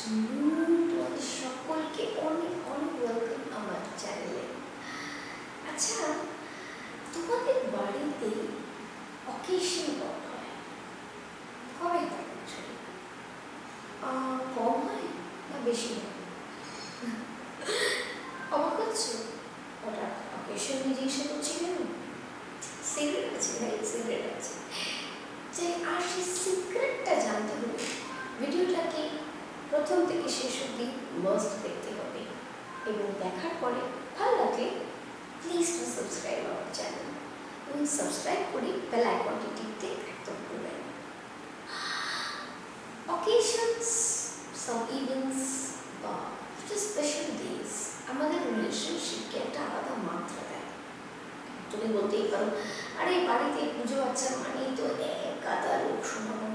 Afternoon, তোমাদের সকলকে অনেক অনেক ওয়েলকাম আমার চ্যানেলে। আচ্ছা, তোমাদের বাড়িতে অকেশন কবে হয়? কবে হয় অ্যাকচুয়ালি? কম হয় না বেশি হয়? অবাক হচ্ছে ওটা অকেশন নিয়ে জিজ্ঞাসা করছি কেন? সিক্রেট আছে ভাই, সিক্রেট আছে। যে আর সেই সিক্রেটটা জানতে হলে ভিডিওটাকে প্রথম থেকে শেষ অবধি মাস্ট দেখতে হবে, এবং দেখার পরে ভালো লাগলে please to subscribe our channel, এবং সাবস্ক্রাইব করে বেল আইকনটি টিপতে একদম ভুলবেন না। অকেশনস, সাম ইভেন্টস বা স্পেশাল ডেজ আমাদের রিলেশনশিপকে একটা আলাদা মাত্রা দেয়। তুমি বলতেই পারো, আরে বাড়িতে পুজো আচ্ছা মানেই তো এক গাদা লোক সমাগম।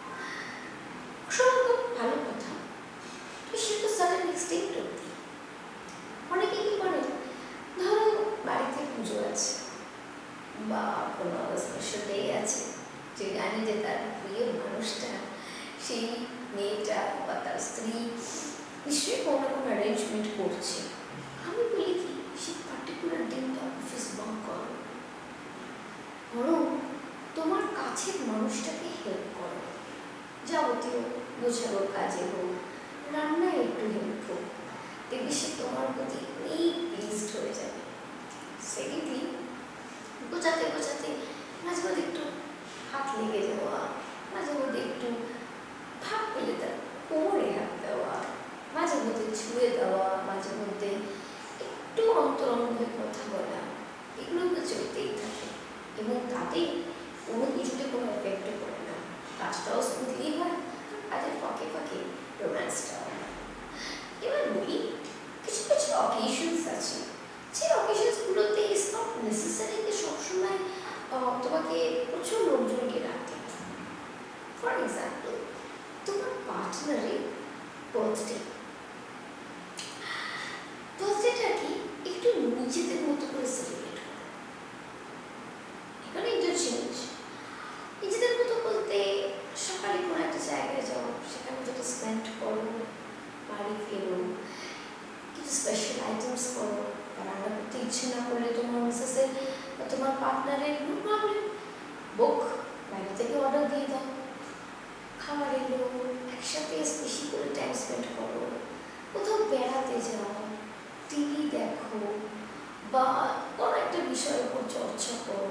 সমাগম ভালো কথা, তো সে তো সাডেন এক্সটেন্ট অব্দি। অনেকে কি করে, ধরো বাড়িতে পুজো আছে বা কোনো স্পেশাল ডে আছে, যে জানি যে তার প্রিয় মানুষটা, সেই মেয়েটা বা তার স্ত্রী নিশ্চয়ই কোনো না কোনো অ্যারেঞ্জমেন্ট করছে। আমি বলি কি, সেই পার্টিকুলার দিনটা অফিস বাঙ্ক করো, বরং তোমার কাছের মানুষটাকে হেল্প করো। যাবতীয় গোছানোর কাজে হোক, রান্নায় একটু হেল্প হোক, দেখবি সে তোমার প্রতি অনেক প্লিজড হয়ে যাবে। সেকেন্ডলি, গোছাতে গোছাতে মাঝে মধ্যে একটু হাত লেগে যাওয়া, মাঝে মধ্যে একটু ভাব পেলে তার কোমরে হাত দেওয়া, মাঝে মধ্যে ছুঁয়ে দেওয়া, মাঝে মধ্যে একটু অন্তরঙ্গ হয়ে কথা বলা, এগুলো তো চলতেই থাকে, এবং তাতে কোনো কিছুতে কোনো এফেক্টও পড়ে না। কাজটাও স্মুথলি হয়, কাজের ফাঁকে ফাঁকে রোম্যান্সটাও হয়। এবার বলি, কিছু কিছু অকেশনস আছে, যে অকেশনসগুলোতে ইটস নট নেসেসারি যে সবসময় তোমাকে প্রচুর লোকজনকে রাখতে হবে। ফর এক্সাম্পল, তোমার পার্টনারের বার্থডে, বার্থডেটাকে একটু নিজেদের মতো করে সেলিব্রেট করো। এখানে ইন্টারচেঞ্জ। নিজেদের মতো বলতে সকালে কোনো একটা জায়গায় যাও, সেখানে যেটা স্পেন্ড করো, বাড়ি ফেরো, কিছু স্পেশাল আইটেমস করো। রান্না করতে ইচ্ছে না করলে তোমার মিসেসের বা তোমার পার্টনারের নো প্রবলেম, বুক বাইরে থেকে অর্ডার দিয়ে দাও, খাবার এলো, একসাথে বেশি করে টাইম স্পেন্ড করো, কোথাও বেড়াতে যাও, টিভি দেখো, বা কোনো একটা বিষয়ের উপর চর্চা করো,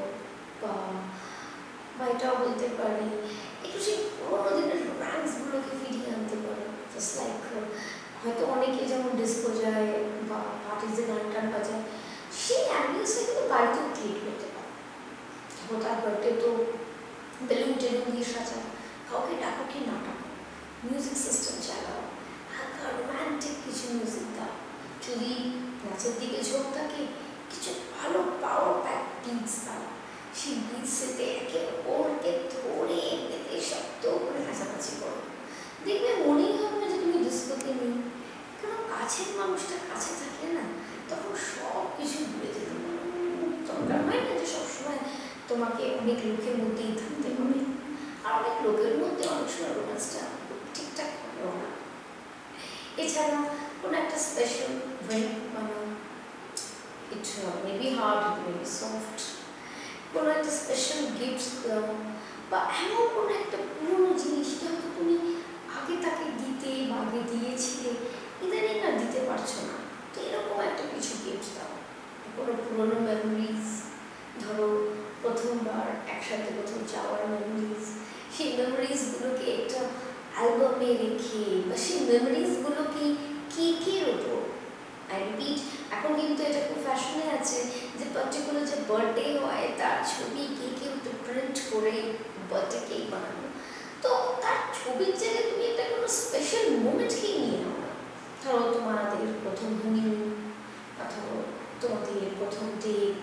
বা এটাও বলতে পারি একটু সেই পুরোনো দিনের রোম্যান্সগুলোকে ফিরিয়ে আনতে পারো। জাস্ট লাইক, হয়তো অনেকে যেমন ডিস্কো যায় বা পার্টিতে গান টান বাজায়, সেই অ্যাম্বিয়েন্সটা কিন্তু বাড়িতেও ক্রিয়েট করতে পারো। এবং তার বার্থডে তো বেলুন টেলুন দিয়ে সাজাও, কাউকে ডাকো কি না ডাকো, মিউজিক সিস্টেম চালাও, হালকা রোম্যান্টিক কিছু মিউজিক দাও। যদি নাচের দিকে ঝোঁক থাকে, কিছু ভালো পাওয়ার প্যাক বিটস দাও, সেই বিটসেতে একে অপরকে ধরে পেতে শক্ত করে নাচানাচি করো। দেখবে মনেই হবে না যে তুমি ডিস্কোতে নেই, কারণ কাছের মানুষটা কাছে থাকলে না, তখন সব কিছু ভুলে যেতে পারো। দরকার হয় না যে সবসময় তোমাকে অনেক লোকের মধ্যেই থাকতে হবে, আর অনেক লোকের মধ্যে অনেক সময় রোম্যান্সটা ঠিকঠাক হবেও না। এছাড়া কোনো একটা স্পেশাল ড্রিঙ্ক বানাও, it maybe hard, it maybe soft, কোনো একটা স্পেশাল গিফট দাও, বা এমন কোনো একটা পুরোনো জিনিস হয়তো তুমি আগে তাকে দিতে বা আগে দিয়েছিলে, ইদানিং আর দিতে পারছো না, তো এরকম একটা কিছু গিফট দাও। কোনো পুরোনো মেমোরিজ, ধরো প্রথমবার একসাথে কোথাও যাওয়ার মেমোরিজ, সেই মেমোরিজগুলোকে একটা অ্যালবামে রেখে, বা সেই মেমোরিজগুলোকে কেকের ওপর, আই রিপিট, এখন কিন্তু এটা খুব ফ্যাশনে আছে যে পার্টিকুলার যে বার্থডে হয় তার ছবি কেকের উপর প্রিন্ট করে বার্থডে কেক বানানো। তো তার ছবির জায়গায় তুমি একটা কোনো স্পেশাল মোমেন্টকেই নিয়ে নাও না। ধরো তোমাদের প্রথম হানিমুন, ধরো তোমাদের প্রথম ডেট,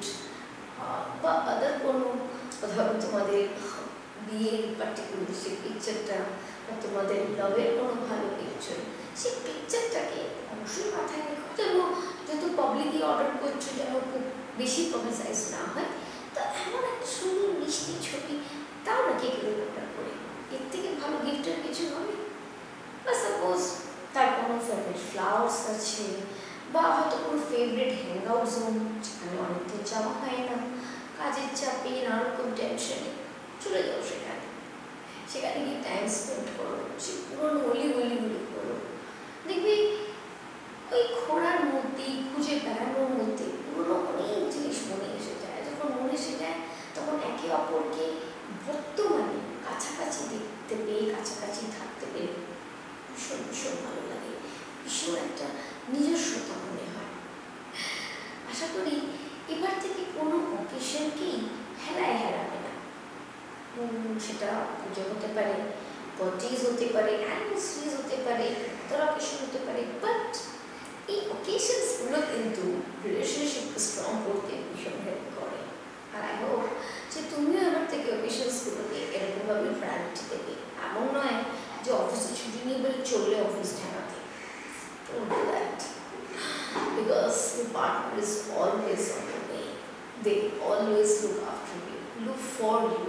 বা আদার কোনো, ধরো তোমাদের বিয়ের পার্টিকুলার সেই পিকচারটা, বা তোমাদের লাভের কোনো ভালো পিকচার, সেই পিকচারটাকে অবশ্যই মাথায় রেখো, যেহেতু পাবলিকলি অর্ডার করছো যেন খুব বেশি পাবলিসাইজ না হয়। তো এমন একটা সুন্দর মিষ্টি ছবি তাও না কেকের অর্ডার করে, এর থেকে ভালো গিফটের কিছু হবে। বা সাপোজ তার কোনো ফেভারিট ফ্লাওয়ার্স আছে, বা হয়তো কোনো ফেভারিট হ্যাং আউট জোন যেখানে অনেকদিন যাওয়া হয় না, কাজের চাপে নানারকম টেনশনে চলে যাও সেখানে। সেখানে গিয়ে টাইম স্পেন্ড করো, সে পুরনো গলিগুলো করো। দেখবি ওই ঘোরার মধ্যে, খুঁজে বেড়ানোর মধ্যে পুরনো অনেক জিনিস মনে এসে যায়। যখন মনে এসে যায় তখন একে অপরকে বর্তমানে কাছাকাছি দেখতে পেয়ে, কাছাকাছি থাকতে পেরে ভীষণ ভীষণ ভালো লাগে, ভীষণ একটা নিজস্বতা মনে হয়। আশা করি এবার থেকে কোনো অকেশনকেই হেলায় হেলাবে না। সেটা পুজো হতে পারে, বার্থডেজ হতে পারে, অ্যানিভার্সারিজ হতে পারে, তার অকেশন হতে পারে, বাট এই অকেশনসগুলো কিন্তু রিলেশনশিপকে স্ট্রং করতে ভীষণ হেল্প করে। আর আই হোপ যে তুমিও এবার থেকে অকেশনসগুলোকে এরকমভাবে প্রায়োরিটি দেবে। এমন নয় যে অফিসে ছুটি নিয়ে বলে চললে অফিস ঠেকাতে। Don't do that. Because your partner is always on your way. They always look after you, look for you.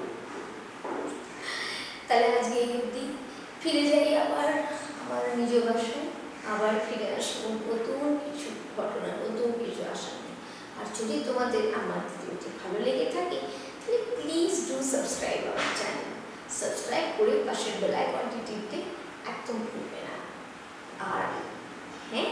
তাহলে আজকে এই অবধি, ফিরে যাই আবার আমার নিজ বাসায়, আবার ফিরে আসবো নতুন কিছু ঘটনা, নতুন কিছু আশা নেই। আর যদি তোমাদের আমার ভিডিওটি ভালো লেগে থাকে তাহলে please do subscribe our channel. Subscribe করে পাশের বেল আইকনটি টিপতে একদম ভুলবে না। আর হ্যাঁ,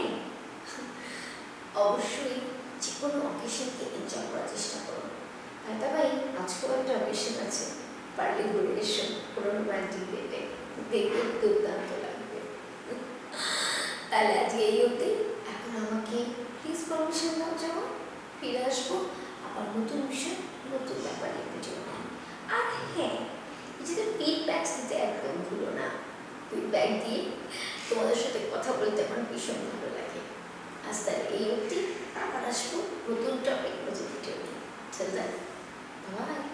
অবশ্যই যে কোনো অকেশনকে এনজয় করার চেষ্টা করো। আর ভাই আজকেও একটা অকেশন আছে, পারলে ঘুরে এসো কোনো রোমান্টিক ডেটে, দেখবে দুর্দান্ত লাগবে। তাহলে আজকে এই অবধি। এখন আমাকে প্লিজ পারমিশন দাও যাওয়া, ফিরে আসবো আবার নতুন বিষয়, নতুন ব্যাপারে ভিডিও নিয়ে। আর হ্যাঁ, নিজেদের ফিডব্যাকস দিতে একদম ভুলো না। ফিডব্যাক দিয়ে তোমাদের সাথে কথা বলতে আমার ভীষণ ভালো লাগে। আজ তাহলে এই অবধি, আবার আসবো নতুন টপিক, নতুন ভিডিও নিয়ে। চল, বাই।